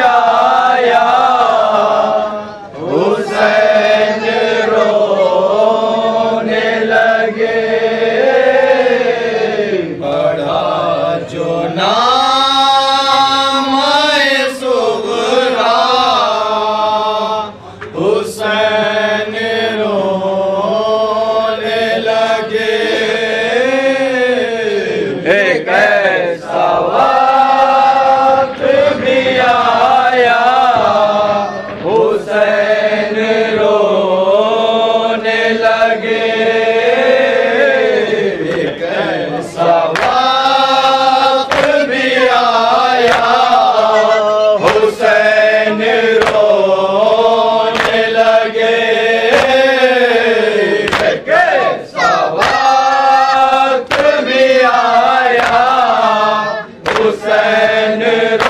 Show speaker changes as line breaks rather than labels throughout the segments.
आया, हुसैन रोने लगे। बड़ा जो नाम सुगरा, हुसैन रोने लगे। एक ऐसा वक्त भी आया, हुसैन रोने लगे। एक ऐसा वक्त भी आया, हुसैन रोने लगे। एक ऐसा वक्त भी आया, हुसैन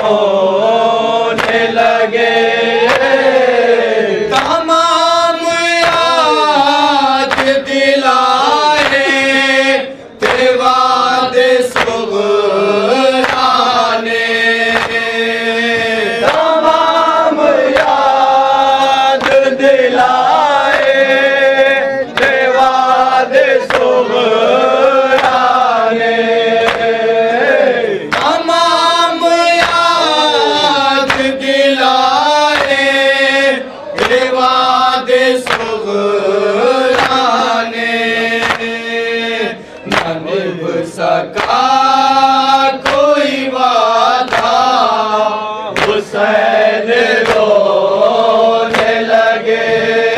रोने लगे। तमाम याद दिलाए थे वादे सुगराने, तमाम याद दिलाए थे वादे सुगराने। तमाम याद दिलाए थे वादे सुगराने। न निभ सका कोई वादा, हुसैन रोने लगे।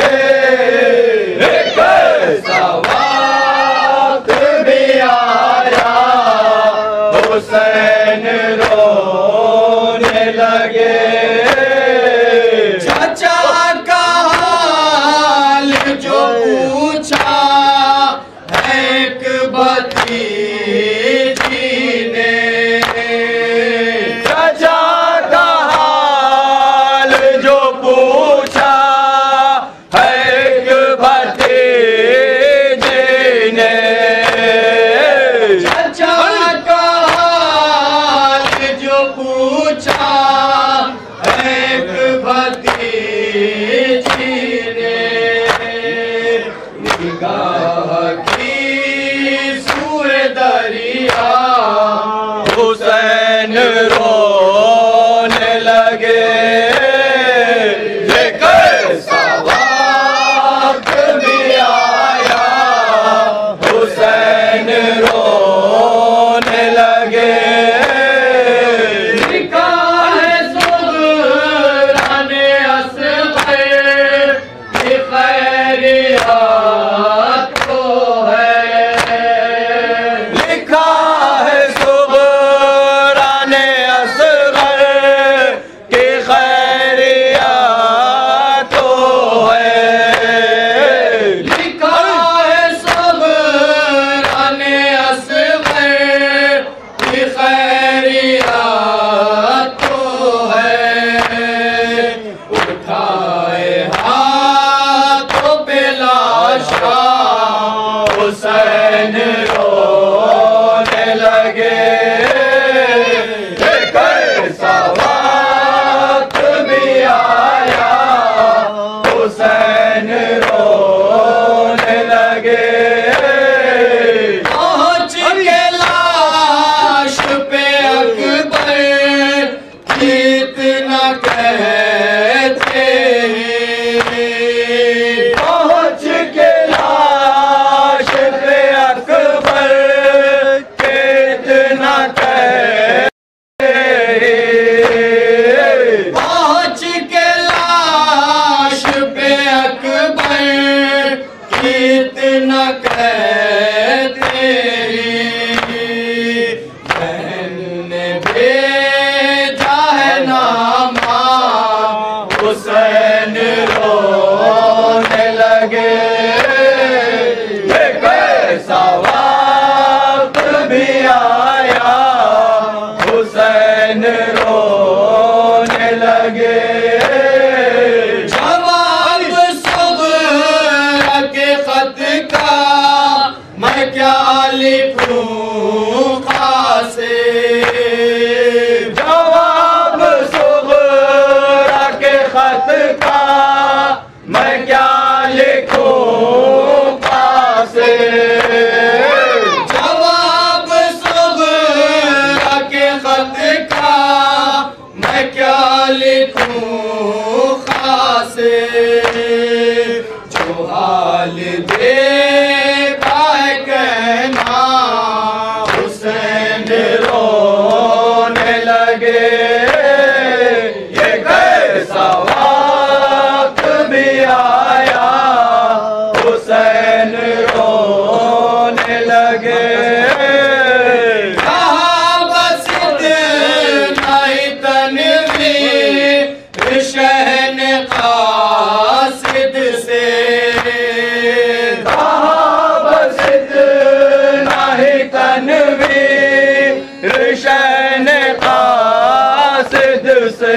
एक ऐसा वक्त भी आया, हुसैन रोने लगे। चाचा का हाल जो पूछा है एक भतीजी ने, चाचा का हाल जो पूछा है एक भतीजी ने। चाचा का हाल जो पूछा एक भतीजी ने। निगाह की सूए दरिया, हुसैन रोने लगे। एक ऐसा वक्त भी आया, हुसैन रोने लगे। निकाह सुगराने असग़र की खैरियत को है। लिखा है सुगराने असग़र की खैरियत को है। लिखा है सुगराने असग़र की खैरियत को है। उठाए हाथों पे लाशा, हुसैन रोने लगे। एक ऐसा वक्त भी आया, हुसैन रोने लगे। पहुंच के लाश पे अकबर कितना कहते हैं। पहुंच के लाश पे अकबर कितना कहते हैं। पहुंच के लाश पे अकबर कितना कहते हैं। बहन ने भेजा है नामा, हुसैन रोने लगे। एक ऐसा वक्त भी आया, हुसैन रोने लगे। जवाब सुग़रा के खत का मैं क्या लिखूं खासे। जवाब सुग़रा क्या लिखूं खास, जो हाल देखा है कहना, हुसैन रोने लगे। ये कैसा वक्त भी आया, हुसैन रोने लगे। शहन कासिद से बस इतना ही तनवीर, शहन कासिद से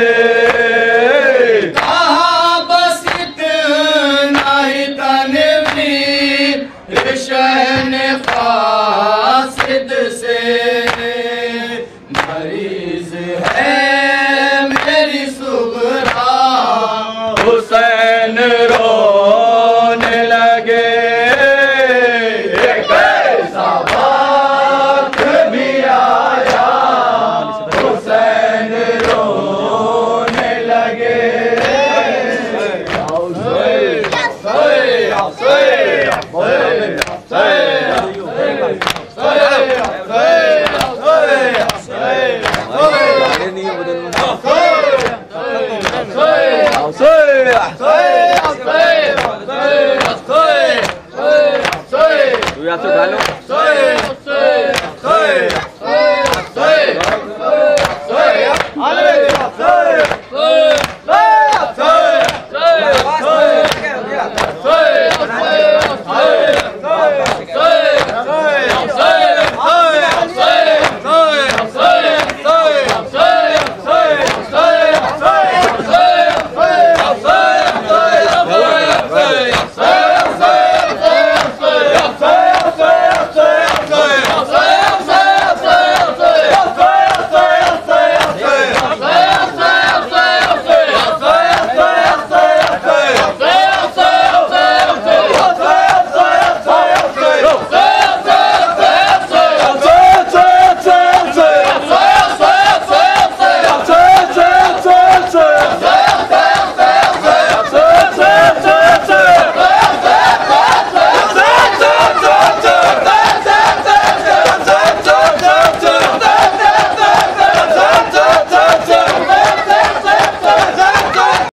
बस इतना ही तनवीर, शहन कासिद से। मरीज है हुसैन रोने लगे। कैसा वक्त भी आया, हुसैन रोने लगे।
तू या तो डालो।